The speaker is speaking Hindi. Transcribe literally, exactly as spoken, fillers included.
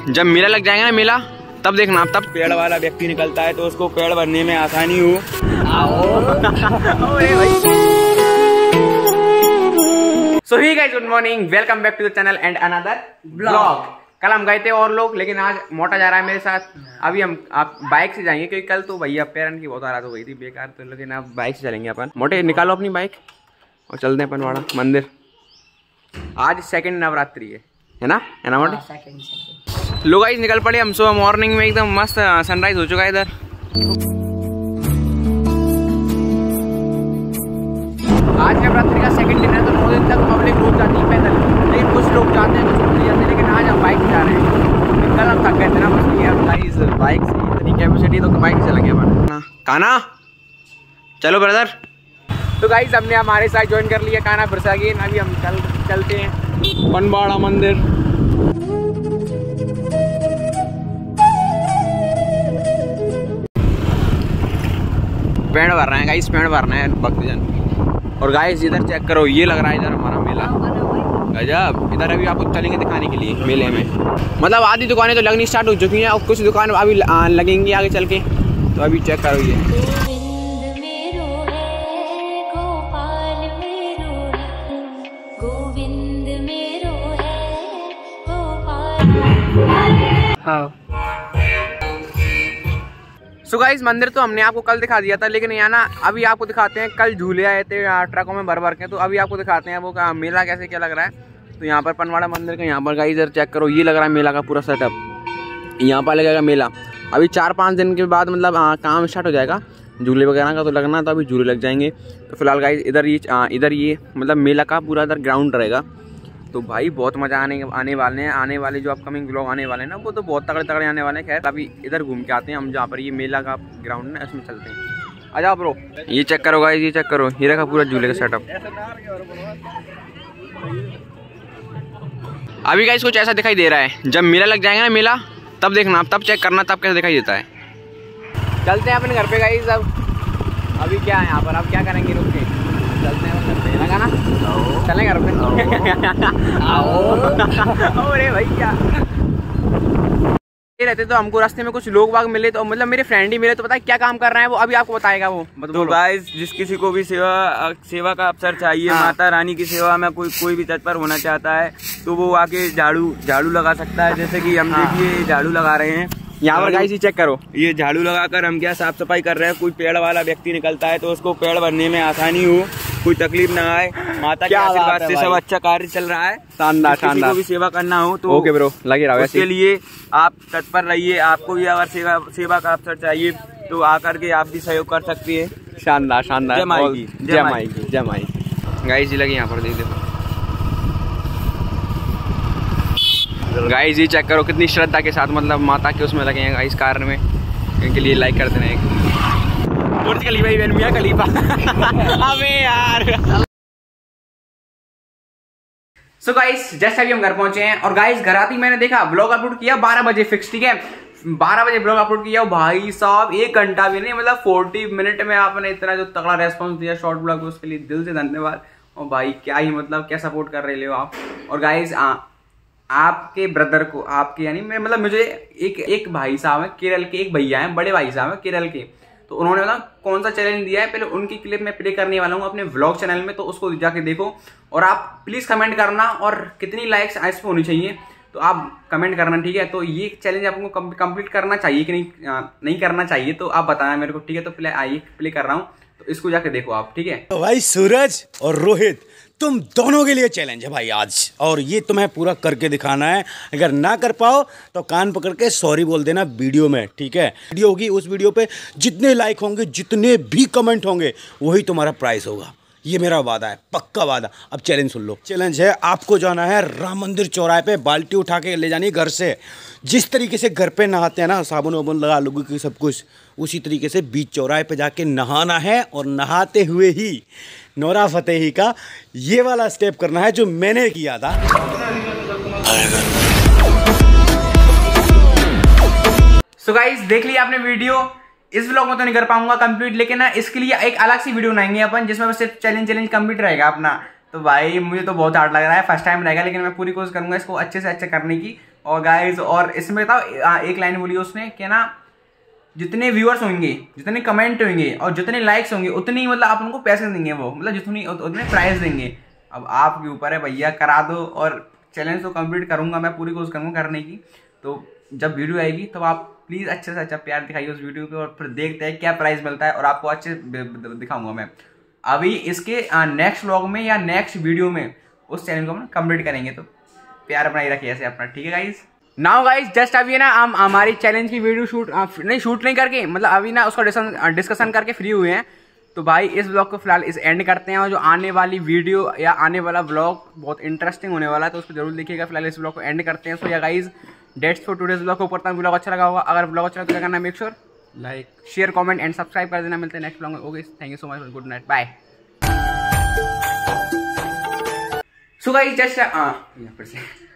जब मेला लग जाएगा ना मेला तब देखना, तब पेड़ वाला व्यक्ति निकलता है तो उसको पेड़ भरने में आसानी हो। So hi guys, good morning, welcome back to the channel and another blog. कल हम गए थे और लोग, लेकिन आज मोटा जा रहा है मेरे साथ। अभी हम आप बाइक से जाएंगे क्योंकि कल तो भैया पैरन की बहुत आराध हो गई थी बेकार, तो लेकिन अब बाइक से चलेंगे अपन। मोटे निकालो अपनी बाइक और चलते हैं पनवाड़ा मंदिर। आज सेकंड नवरात्रि है, है ना? है ना मोटे? लो गाइस, निकल पड़े हम सुबह मॉर्निंग में, एकदम मस्त सनराइज हो चुका है इधर। आज नवरात्रि का सेकंड दिन है तो नौ दिन तक पब्लिक रोज जाती है पैदल, लेकिन कुछ लोग जाते हैं कुछ नहीं जाते, लेकिन आज हम बाइक से जा रहे हैं। कल हम थक गए थे ना, बस ये गाइस बाइक से इतनी कैपेसिटी तो बाइक से चलेंगे अपन। काना चलो ब्रदर। तो गाइस हमने हमारे साथ ज्वाइन कर लिया काना प्रसागीन। अभी हम कल चलते हैं पनवाड़ा मंदिर। पेड़ भर रहे हैं गाइस, पेड़ भर रहे हैं भक्तजन। और गाइस इधर चेक करो, ये लग रहा है इधर हमारा मेला गजब। इधर अभी आपको चलेंगे दिखाने के लिए मेले में। मतलब आधी दुकानें तो लगनी स्टार्ट हो चुकी हैं और कुछ दुकान अभी लगेंगी आगे चल के। तो अभी चेक करो ये हाँ। सो गाइस मंदिर तो हमने आपको कल दिखा दिया था, लेकिन यहाँ ना अभी आपको दिखाते हैं। कल झूले आए थे ट्रकों में भर भर के, तो अभी आपको दिखाते हैं वो का मेला कैसे क्या लग रहा है। तो यहाँ पर पनवाड़ा मंदिर का यहाँ पर गाइस इधर चेक करो, ये लग रहा है मेला का पूरा सेटअप। यहाँ पर लगेगा मेला अभी चार पाँच दिन के बाद, मतलब आ, काम स्टार्ट हो जाएगा झूले वगैरह का तो लगना, तो अभी झूले लग जाएंगे। तो फिलहाल गाइस इधर ये इधर ये मतलब मेला का पूरा इधर ग्राउंड रहेगा। तो भाई बहुत मजा आने आने वाले हैं। आने वाले जो अपकमिंग ब्लॉग आने वाले हैं ना, वो तो बहुत तगड़े तगड़े आने वाले हैं। खैर अभी इधर घूम के आते हैं हम, जहाँ पर ये मेला का ग्राउंड है इसमें चलते हैं। आ जाओ ब्रो। ये चेक करो गाइस, ये चेक करो, ये रखा पूरा झूले का सेटअप। अभी गाइस कुछ ऐसा दिखाई दे रहा है। जब मेला लग जाएगा ना मेला तब देखना, तब चेक करना तब कैसे दिखाई देता है। चलते हैं अपने घर पे गाइस। अब अभी क्या है यहाँ पर, अब क्या करेंगे रुक के चलते हैं घर पे, लगा ना चलें घर पे। अरे भैया रहते तो हमको रास्ते में कुछ लोग बाग मिले, तो मतलब मेरे फ्रेंड ही मिले, तो पता है क्या काम कर रहे हैं वो, अभी आपको बताएगा वो। तो गाइस जिस किसी को भी सेवा सेवा का अवसर चाहिए, हाँ। माता रानी की सेवा में कोई कोई भी तत्पर होना चाहता है तो वो आके झाड़ू झाड़ू लगा सकता है। जैसे कि हम हाँ। देखिए झाड़ू लगा रहे हैं यहाँ पर गाइस, चेक करो, ये झाड़ू लगाकर हम क्या साफ सफाई कर रहे हैं। कोई पेड़ वाला व्यक्ति निकलता है तो उसको पेड़ भरने में आसानी हो, कोई तकलीफ ना आए। माता के आशीर्वाद से सब अच्छा कार्य चल रहा है। शानदार शानदार। किसी को भी सेवा करना हो तो ओके ब्रो, लगे रहो। उसके लिए आप तत्पर रहिए। आपको भी अगर सेवा सेवा का अवसर चाहिए तो आकर के आप भी सहयोग कर सकती है। शानदार शानदार। जय माई की, जय माई की, जय माई की। गाइस जी लगे यहाँ पर, देख देखो गाइस, ये चेक करो कितनी श्रद्धा के साथ मतलब माता के उसमें लगे हैं गाइस कार में। इनके लिए लाइक कर देना एक बुर्ज खलीफा ही बन मियां खलीफा। अबे यार। सो गाइस जैसे अभी हम घर पहुंचे हैं और गाइस घर आती मैंने देखा ब्लॉग अपलोड किया बारह बजे फिक्स, ठीक है बारह बजे ब्लॉग अपलोड किया। भाई साहब एक घंटा भी नहीं, मतलब फोर्टी मिनट में आपने इतना जो तगड़ा रेस्पॉन्स दिया शॉर्ट ब्लॉग, उसके लिए दिल से धन्यवाद। और भाई क्या ही मतलब क्या सपोर्ट कर रहे हो आप। और गाइस आपके ब्रदर को, आपके यानी मैं मतलब मुझे एक एक भाई साहब है केरल के, एक भैया हैं बड़े भाई साहब हैं केरल के, तो उन्होंने ना कौन सा चैलेंज दिया है, पहले उनकी क्लिप मैं प्ले करने वाला हूँ अपने व्लॉग चैनल में, तो उसको जाके देखो। और आप प्लीज कमेंट करना और कितनी लाइक्स इस पे होनी चाहिए तो आप कमेंट करना, ठीक है। तो ये चैलेंज आपको कंप्लीट करना चाहिए कि नहीं नहीं करना चाहिए, तो आप बताना मेरे को, ठीक है। तो प्ले आइए प्ले कर रहा हूँ, तो इसको जाके देखो आप, ठीक है। तो भाई सूरज और रोहित तुम दोनों के लिए चैलेंज है भाई आज, और ये तुम्हें पूरा करके दिखाना है। अगर ना कर पाओ तो कान पकड़ के सॉरी बोल देना वीडियो में, ठीक है। वीडियो होगी, उस वीडियो पे जितने लाइक होंगे, जितने भी कमेंट होंगे, वही तुम्हारा प्राइस होगा। ये मेरा वादा है, पक्का वादा। अब चैलेंज सुन लो। चैलेंज है, आपको जाना है राम मंदिर चौराहे पे, बाल्टी उठा के ले जानी घर से। जिस तरीके से घर पे नहाते हैं ना, साबुन वाबुन लगा लोगों की सब कुछ, उसी तरीके से बीच चौराहे पे जाके नहाना है। और नहाते हुए ही नोरा फतेही का ये वाला स्टेप करना है जो मैंने किया था। सो गाइस देख लिया आपने वीडियो। इस व्लॉग में तो नहीं कर पाऊंगा कंप्लीट, लेकिन ना इसके लिए एक अलग सी वीडियो बनाएंगे अपन, जिसमें बस सिर्फ चैलेंज चैलेंज कंप्लीट रहेगा अपना। तो भाई मुझे तो बहुत हार्ड लग रहा है, फर्स्ट टाइम रहेगा, लेकिन मैं पूरी कोशिश करूंगा इसको अच्छे से अच्छा करने की। और गाइज और इसमें बताओ एक लाइन बोली उसने कि ना जितने व्यूअर्स होंगे, जितने कमेंट होंगे और जितने लाइक्स होंगे उतनी मतलब आप उनको पैसे देंगे, वो मतलब जितनी उतने प्राइस देंगे। अब आपके ऊपर है भैया, करा दो। और चैलेंज तो कंप्लीट करूंगा मैं, पूरी कोशिश करूंगा करने की। तो जब वीडियो आएगी तो आप प्लीज़ अच्छे से अच्छा प्यार दिखाइए उस वीडियो पे, और फिर देखते हैं क्या प्राइस मिलता है और आपको अच्छे दिखाऊंगा मैं। अभी इसके नेक्स्ट व्लॉग में या नेक्स्ट वीडियो में उस चैलेंज को हम कंप्लीट करेंगे, तो प्यार बनाई रखिए ऐसे अपना, ठीक है गाइज। नाउ गाइज जस्ट अभी ना हम हमारी चैलेंज की वीडियो शूट नहीं शूट नहीं करके, मतलब अभी ना उसका डिस्कशन करके फ्री हुए हैं। तो भाई इस ब्लॉग को फिलहाल इस एंड करते हैं, और जो आने वाली वीडियो या आने वाला ब्लॉग बहुत इंटरेस्टिंग होने वाला है, तो उसको जरूर देखिएगा। फिलहाल इस ब्लॉग को एंड करते हैं। So yeah guys that's for today's blog को ऊपर तक ब्लॉग अच्छा लगा होगा। अगर ब्लॉग अच्छा लगा तो क्या करना, make sure like share comment and subscribe कर देना। मिलते हैं नेक्स्ट ब्लॉग में। Okay, thank you so much, good night, bye. So guys just फिर से